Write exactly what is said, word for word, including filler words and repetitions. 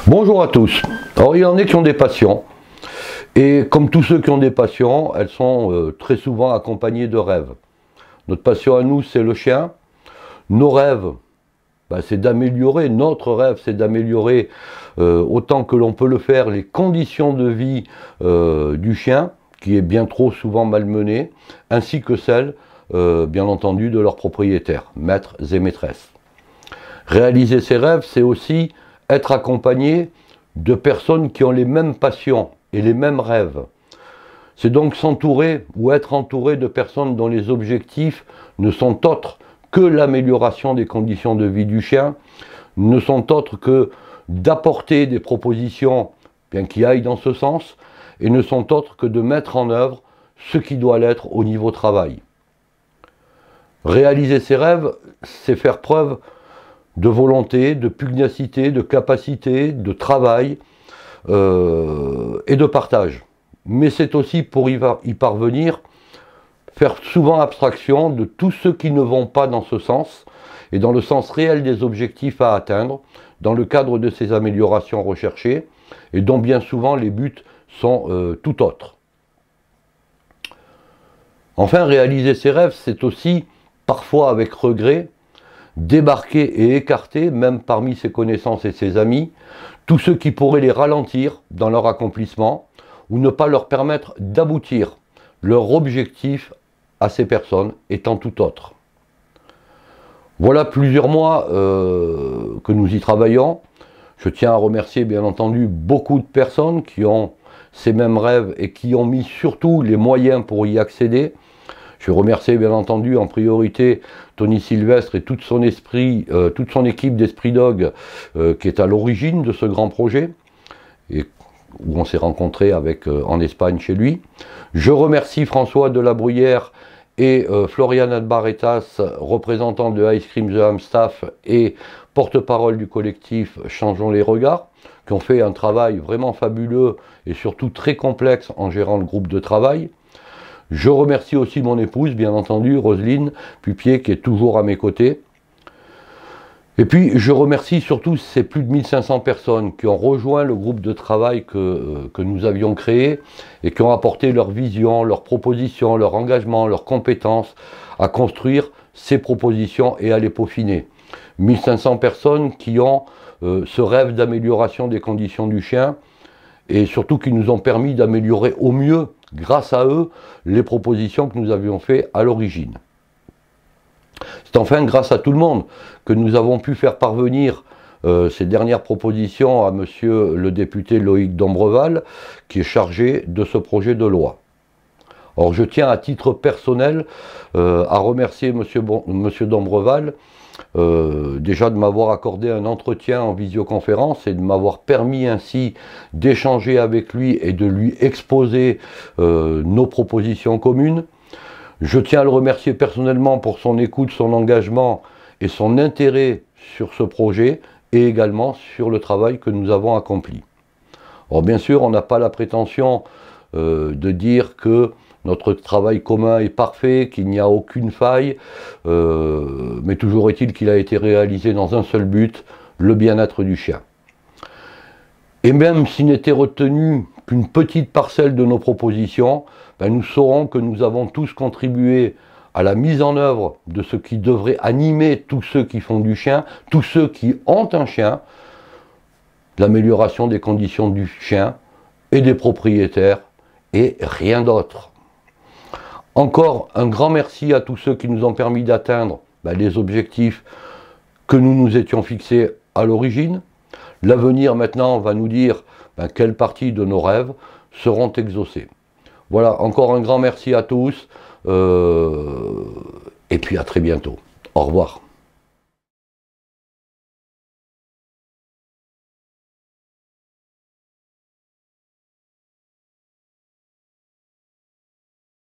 Bonjour à tous. Alors il y en a qui ont des passions, et comme tous ceux qui ont des passions, elles sont euh, très souvent accompagnées de rêves. Notre passion à nous, c'est le chien. Nos rêves, ben, c'est d'améliorer, notre rêve, c'est d'améliorer euh, autant que l'on peut le faire les conditions de vie euh, du chien, qui est bien trop souvent malmené, ainsi que celles, euh, bien entendu, de leurs propriétaires, maîtres et maîtresses. Réaliser ses rêves, c'est aussi être accompagné de personnes qui ont les mêmes passions et les mêmes rêves. C'est donc s'entourer ou être entouré de personnes dont les objectifs ne sont autres que l'amélioration des conditions de vie du chien, ne sont autres que d'apporter des propositions bien qui aillent dans ce sens, et ne sont autres que de mettre en œuvre ce qui doit l'être au niveau travail. Réaliser ses rêves, c'est faire preuve de volonté, de pugnacité, de capacité, de travail euh, et de partage. Mais c'est aussi pour y, y parvenir, faire souvent abstraction de tous ceux qui ne vont pas dans ce sens et dans le sens réel des objectifs à atteindre, dans le cadre de ces améliorations recherchées et dont bien souvent les buts sont euh, tout autres. Enfin, réaliser ses rêves, c'est aussi, parfois avec regret, débarquer et écarter, même parmi ses connaissances et ses amis, tous ceux qui pourraient les ralentir dans leur accomplissement ou ne pas leur permettre d'aboutir, leur objectif à ces personnes étant tout autre. Voilà plusieurs mois euh, que nous y travaillons. Je tiens à remercier bien entendu beaucoup de personnes qui ont ces mêmes rêves et qui ont mis surtout les moyens pour y accéder. Je remercie bien entendu en priorité Tony Sylvestre et toute son, esprit, euh, toute son équipe d'Esprit Dog euh, qui est à l'origine de ce grand projet et où on s'est rencontré avec, euh, en Espagne chez lui. Je remercie François de la Bruyère et euh, Florian Albaretas, représentant de Ice Cream The Ham Staff et porte-parole du collectif Changeons les Regards, qui ont fait un travail vraiment fabuleux et surtout très complexe en gérant le groupe de travail. Je remercie aussi mon épouse, bien entendu, Roselyne Pupier, qui est toujours à mes côtés. Et puis, je remercie surtout ces plus de mille cinq cents personnes qui ont rejoint le groupe de travail que, que nous avions créé et qui ont apporté leur vision, leurs propositions, leur engagement, leurs compétences à construire ces propositions et à les peaufiner. mille cinq cents personnes qui ont euh, ce rêve d'amélioration des conditions du chien et surtout qui nous ont permis d'améliorer au mieux, grâce à eux, les propositions que nous avions faites à l'origine. C'est enfin grâce à tout le monde que nous avons pu faire parvenir euh, ces dernières propositions à monsieur le député Loïc Dombreval, qui est chargé de ce projet de loi. Or, je tiens à titre personnel euh, à remercier monsieur, bon, monsieur Dombreval, euh, déjà de m'avoir accordé un entretien en visioconférence et de m'avoir permis ainsi d'échanger avec lui et de lui exposer euh, nos propositions communes. Je tiens à le remercier personnellement pour son écoute, son engagement et son intérêt sur ce projet et également sur le travail que nous avons accompli. Alors bien sûr, on n'a pas la prétention euh, de dire que notre travail commun est parfait, qu'il n'y a aucune faille, euh, mais toujours est-il qu'il a été réalisé dans un seul but, le bien-être du chien. Et même s'il n'était retenu qu'une petite parcelle de nos propositions, ben nous saurons que nous avons tous contribué à la mise en œuvre de ce qui devrait animer tous ceux qui font du chien, tous ceux qui ont un chien, l'amélioration des conditions du chien et des propriétaires, et rien d'autre. Encore un grand merci à tous ceux qui nous ont permis d'atteindre ben, les objectifs que nous nous étions fixés à l'origine. L'avenir maintenant va nous dire ben, quelle partie de nos rêves seront exaucés. Voilà, encore un grand merci à tous euh, et puis à très bientôt. Au revoir.